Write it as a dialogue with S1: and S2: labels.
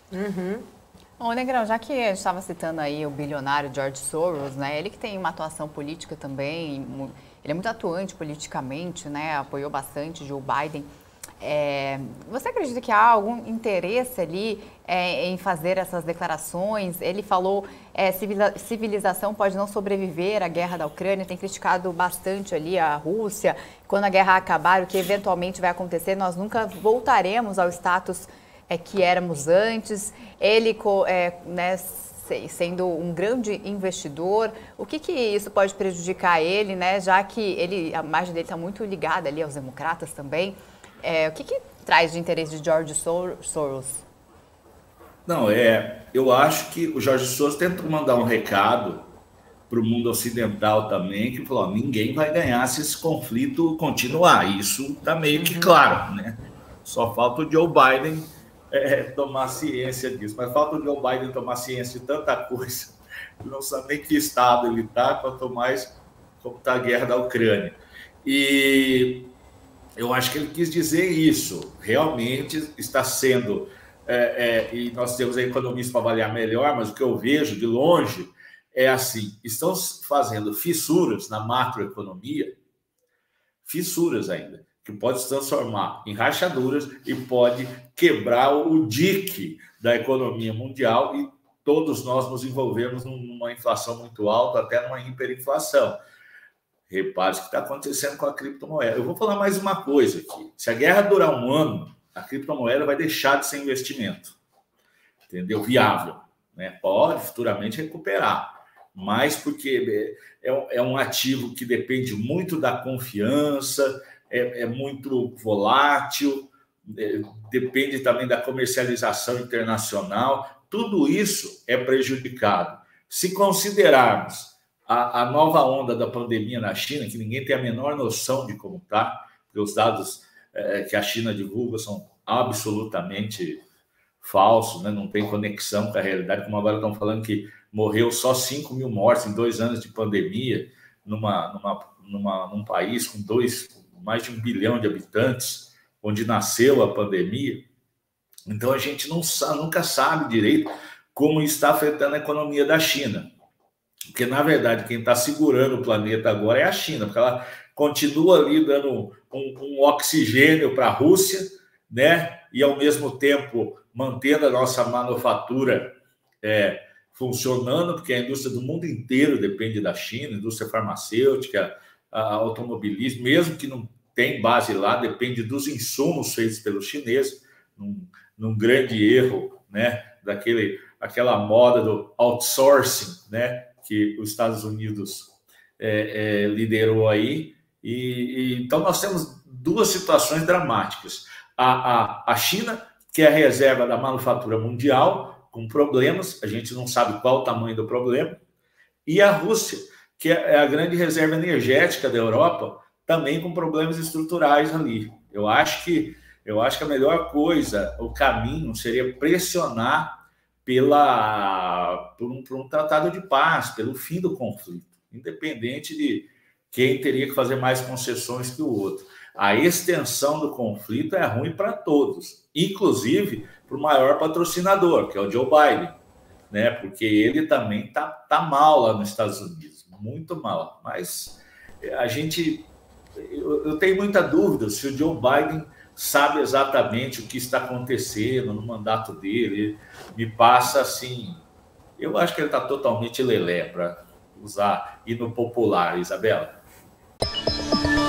S1: Uhum.
S2: Ô, Negrão, já que a gente estava citando aí o bilionário George Soros, né? Ele que tem uma atuação política também, ele é muito atuante politicamente, né? Apoiou bastante Joe Biden. Você acredita que há algum interesse ali em fazer essas declarações? Ele falou civilização pode não sobreviver à guerra da Ucrânia, tem criticado bastante ali a Rússia. Quando a guerra acabar, o que eventualmente vai acontecer, nós nunca voltaremos ao status que éramos antes. Ele, né, sendo um grande investidor, o que isso pode prejudicar ele, né? Já que a imagem dele está muito ligada ali aos democratas também. O que traz de interesse de George Soros?
S3: Não, eu acho que o Jorge Soros tenta mandar um recado para o mundo ocidental também, que falou: ó, ninguém vai ganhar se esse conflito continuar. Isso está meio que claro, né? Só falta o Joe Biden tomar ciência disso. Mas falta o Joe Biden tomar ciência de tanta coisa, que não sabe nem que estado ele está, quanto mais como está a guerra da Ucrânia. E eu acho que ele quis dizer isso. Realmente está sendo. E nós temos a economista para avaliar melhor, mas o que eu vejo de longe é assim: estão fazendo fissuras na macroeconomia, fissuras ainda, que pode se transformar em rachaduras e pode quebrar o dique da economia mundial e todos nós nos envolvemos numa inflação muito alta, até numa hiperinflação. Repare o que está acontecendo com a criptomoeda. Eu vou falar mais uma coisa aqui. Se a guerra durar um ano, a criptomoeda vai deixar de ser investimento. Entendeu? Viável. Né? Pode futuramente recuperar. Mas porque é um ativo que depende muito da confiança, é muito volátil, depende também da comercialização internacional. Tudo isso é prejudicado. Se considerarmos a nova onda da pandemia na China, que ninguém tem a menor noção de como está, porque os dados que a China divulga são absolutamente falsos, né? Não tem conexão com a realidade, como agora estão falando que morreu só 5 mil mortes em 2 anos de pandemia num país com mais de 1 bilhão de habitantes, onde nasceu a pandemia. Então a gente nunca sabe direito como está afetando a economia da China. Porque, na verdade, quem está segurando o planeta agora é a China, porque ela continua ali dando um oxigênio para a Rússia, né? E, ao mesmo tempo, mantendo a nossa manufatura funcionando, porque a indústria do mundo inteiro depende da China, indústria farmacêutica, automobilismo, mesmo que não tem base lá, depende dos insumos feitos pelos chineses, num grande erro, né? Aquela moda do outsourcing, né? Que os Estados Unidos liderou aí. Então, nós temos duas situações dramáticas. A China, que é a reserva da manufatura mundial, com problemas, a gente não sabe qual o tamanho do problema, e a Rússia, que é a grande reserva energética da Europa, também com problemas estruturais ali. Eu acho que a melhor coisa, o caminho, seria pressionar por um tratado de paz, pelo fim do conflito, independente de quem teria que fazer mais concessões que o outro. A extensão do conflito é ruim para todos, inclusive para o maior patrocinador, que é o Joe Biden, né? Porque ele também tá mal lá nos Estados Unidos, muito mal. Mas eu tenho muita dúvida se o Joe Biden sabe exatamente o que está acontecendo no mandato dele. Me passa assim, eu acho que ele está totalmente lelé, para usar hino popular, Isabela.